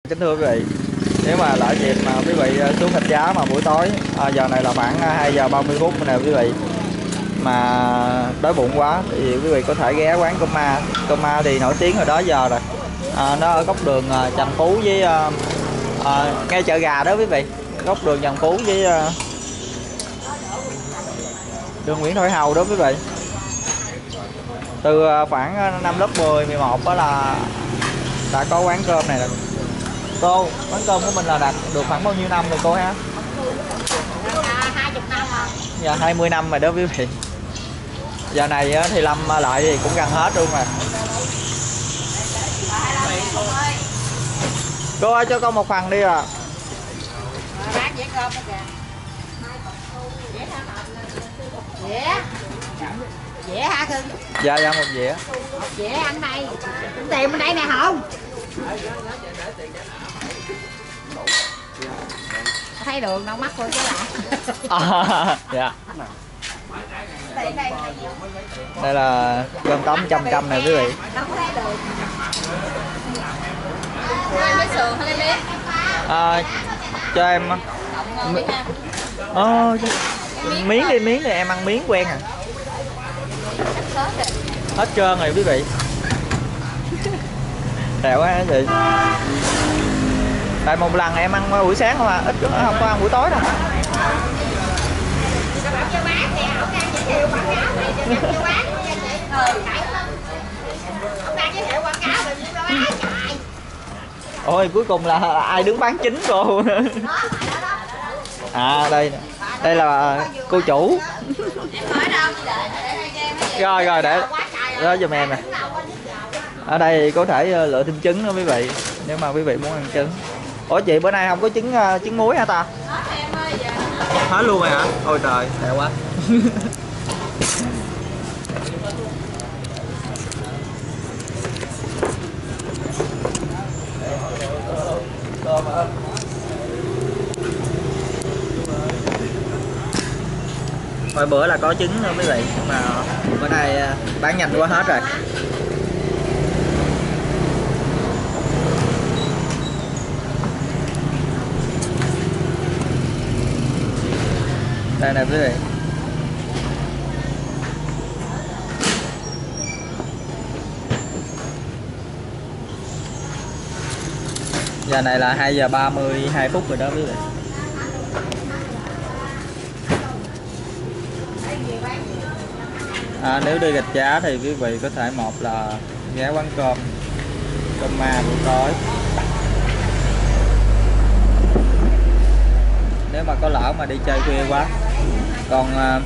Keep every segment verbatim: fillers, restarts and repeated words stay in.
Kính thưa quý vị, nếu mà lỡ dịp mà quý vị xuống Thạch Giá mà buổi tối, à, giờ này là khoảng hai giờ ba mươi phút nè quý vị, mà đói bụng quá thì quý vị có thể ghé quán cơm ma. Cơm ma thì nổi tiếng hồi đó giờ rồi, à, nó ở góc đường à, Trần Phú với à, à, ngay chợ gà đó quý vị, góc đường Trần Phú với à, đường Nguyễn Thôi Hầu đó quý vị. Từ à, khoảng năm lớp mười, mười một đó là đã có quán cơm này rồi. Cô, quán cơm của mình là đạt được khoảng bao nhiêu năm rồi cô ha? hai mươi năm rồi. Dạ hai mươi năm rồi đó quý vị. Giờ này thì Lâm lại thì cũng gần hết luôn rồi. Cô ơi cho con một phần đi à. Dĩa. Dĩa hả cưng? Dạ dạ một dĩa. Một dĩa anh đây. Tìm bên đây nè không? Thấy đường đâu mắc thôi chứ lạ. À, dạ. Đây là cơm tấm trăm trăm này quý vị. À, cho em à, miếng đi, miếng thì em ăn miếng quen à. Hết trơn rồi quý vị. Đẹp quá chị. Tại một lần em ăn buổi sáng không à, ít không có ăn buổi tối đâu. Ôi cuối cùng là, là ai đứng bán chính cô? À đây đây là cô chủ. Rồi rồi để đó giùm em nè. Ở đây có thể lựa thêm trứng đó quý vị, nếu mà quý vị muốn ăn trứng. Ủa chị bữa nay không có trứng trứng muối hả ta? Hết luôn rồi hả? Ôi trời, đẹp quá. Hồi bữa là có trứng nữa quý vị, nhưng mà bữa nay bán nhanh quá hết rồi. Đây nè quý vị. Giờ này là hai giờ ba mươi hai phút rồi đó quý vị. À, nếu đi Rạch Giá thì quý vị có thể một là ghé quán cơm cơm ma buổi tối. Nếu mà có lỡ mà đi chơi khuya quá. Còn à,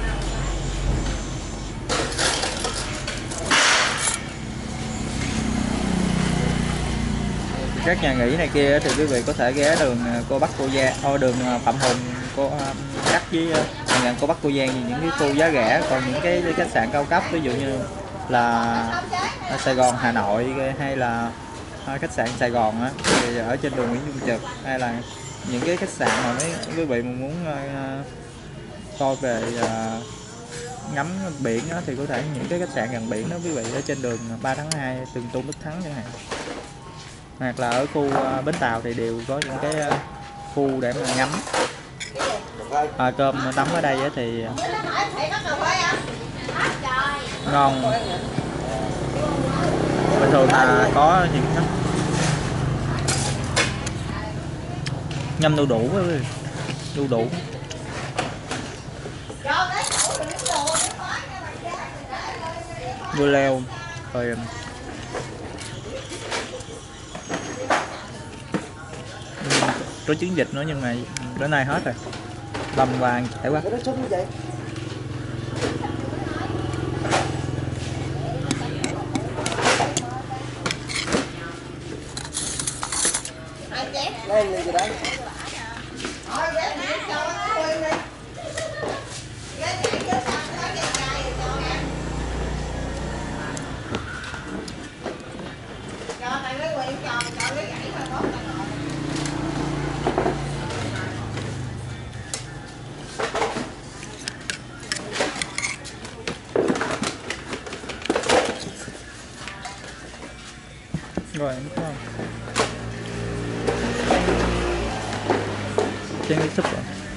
các nhà nghỉ này kia thì quý vị có thể ghé đường cô Bắc Cô Giang, thôi đường Phạm Hùng cô cắt với nhà cô Bắc Cô Giang, những cái khu giá rẻ. Còn những cái khách sạn cao cấp ví dụ như là Sài Gòn Hà Nội hay là khách sạn Sài Gòn á, thì ở trên đường Nguyễn Trung Trực, hay là những cái khách sạn mà mấy quý vị muốn uh, coi về uh, ngắm biển đó, thì có thể những cái khách sạn gần biển đó quý vị, ở trên đường ba tháng hai, đường Tôn Đức Thắng chẳng hạn, hoặc là ở khu uh, Bến Tàu thì đều có những cái uh, khu để mà ngắm. À, cơm tấm ở đây thì ngon. Bình thường là có những ngâm đu đủ với đu đủ. Dưa leo rồi có trứng vịt nữa, nhưng mà bữa nay hết rồi, băm vàng chạy quá. Đây là gì đấy? Rồi, đúng không? chén nước súp rồi.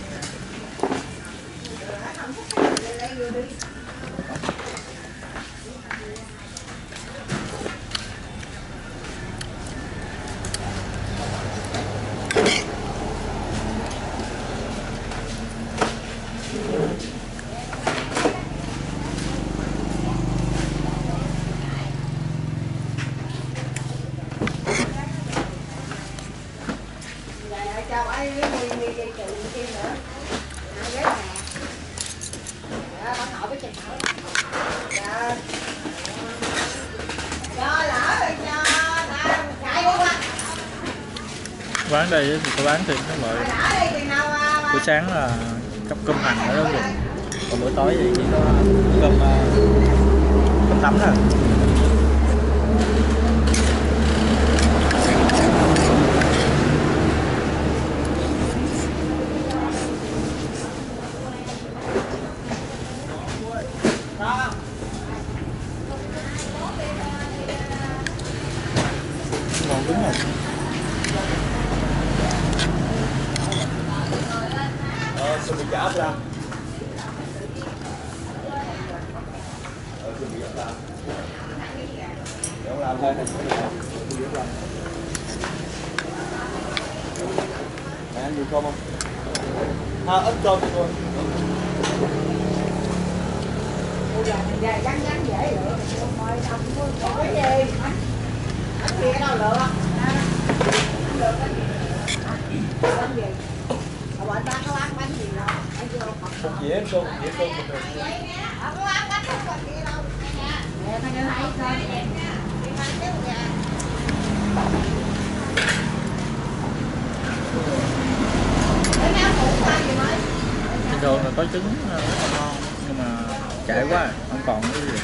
Quán đây thì có bán thịt nó lợi. Buổi sáng là cấp cơm hành ở đó luôn, còn buổi tối thì chỉ có cơm cơm tấm thôi. Ngon đúng không? Xin bị trả ra. Xin bị trả ra. Để ông làm thôi. Mẹ ăn gì cơm không? Ha, ít cơm cho tôi. Dạ, gắn gắn dễ lựa, mời ông có cái gì? Bánh kia đâu lựa? Lựa cái gì? Bánh gì? Ở bên bán có bán bánh gì đâu? Không dễ cơm, dễ cơm mình được. Ở có bán bánh không còn gì đâu. Nè, nó đưa thấy coi nè. Đi bánh chứ kìa. Để nhau phụ qua gì mới? Bình thường là có trứng rất là ngon, nhưng mà chạy quá không còn cái gì.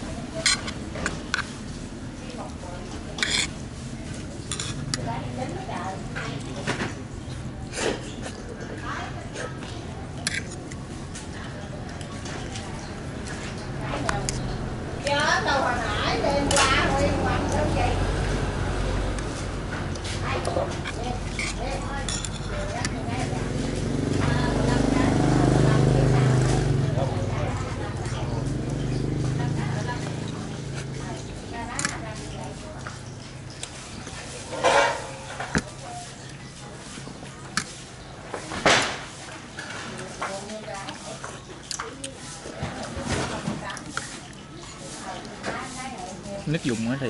Nước dùng thì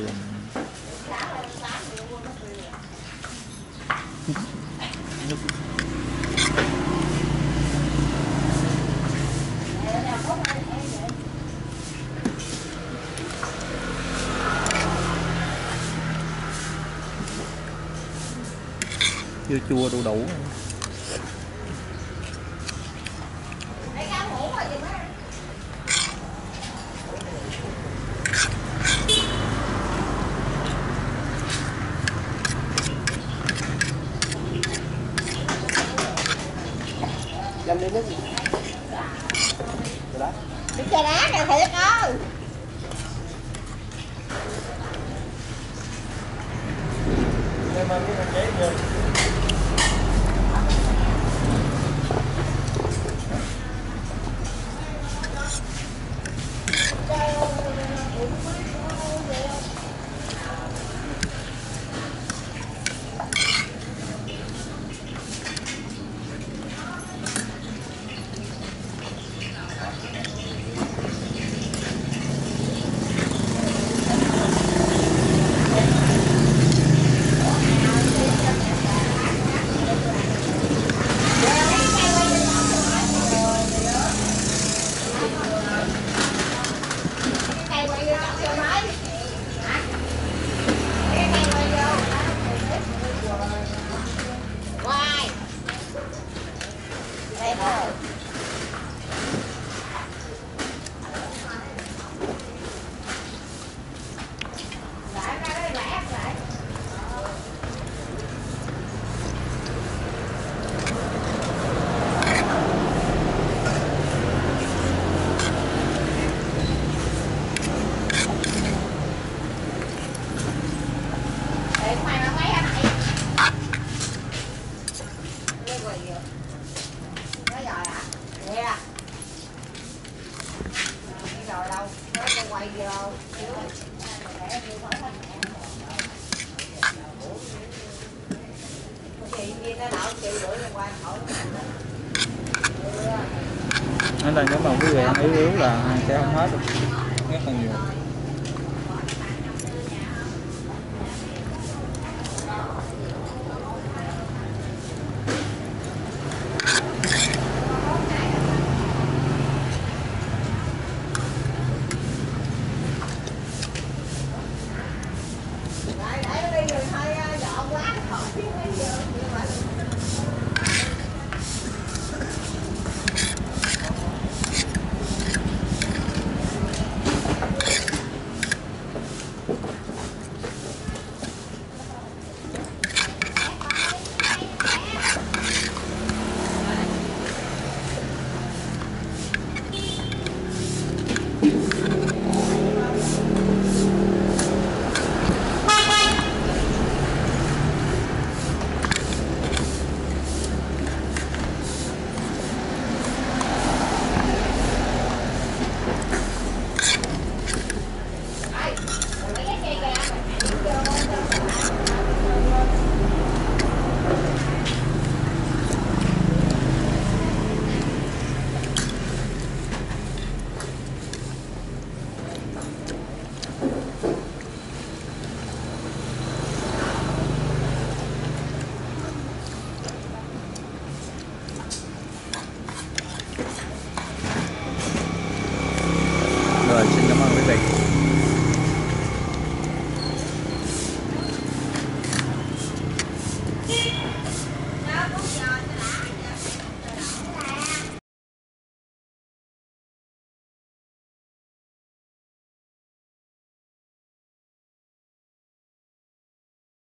nước chua chua đủ đủ. Dăm ly nước gì? Trà đá. Nước trà đá nè thiệt ơi. Em ăn cái chén vô. cái nào chịu rưỡi liên quan hỏi. Nên là nếu mà quý vị ăn yếu yếu là sẽ không hết được, rất là nhiều.